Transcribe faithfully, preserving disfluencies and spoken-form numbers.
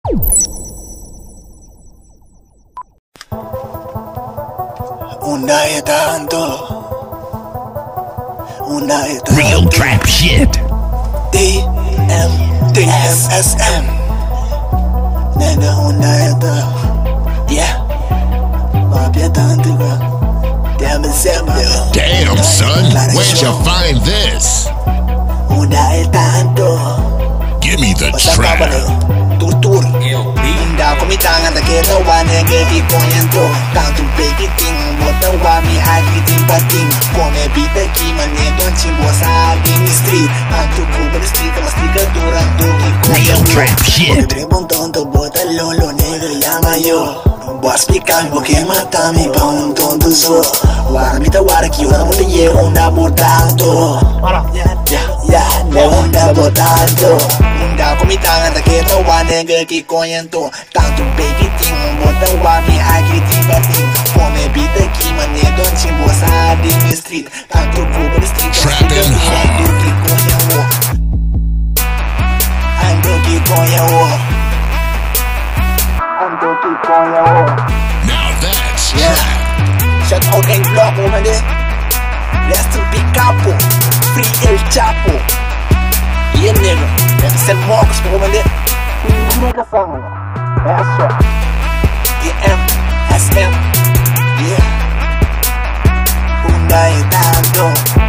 Una e tanto, una e tanto. Real trap shit. T M S M. Nigga, una e tanto. Yeah. Papi tanto, T M S M. Damn, son, where'd you find this? Una e tanto. Give me the track. Tur tur. Indah ko mitangan tak kira wane gedi koyento. Tanto baby ting, bota wami hagi ting pating. Come bita ki mane don chimbo sa in the street. Tanto kuba the street kama sticker durang tuki koyento. Real trap shit. Preguntón to bota lolo negro llama yo. Voy a explicar por qué matame pa un tonto so. Wara mita wara ki ora mo te ye onda botanto. Ya ya ya ne onda botanto. Indah ko mitangan tak kira wane gedi koyento. Tanto baby ting, bota wami hagi ting pating. Come bita ki mane don chimbo sa in the street. Tanto kuba the street kama sticker durang tuki koyento. Anto ki koyento. Now that's yeah. Shut out and block over there. Let's to be capo. Free El Chapo. Yeah, nigga. Let's send Marcus over there. Nigga song. That's right. T M S M. Yeah. Una e tanto.